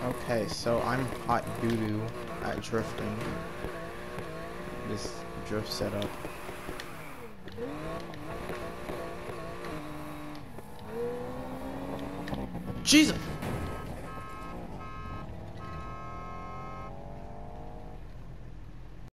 Okay, so I'm hot doo-doo at drifting. This drift setup. Jesus!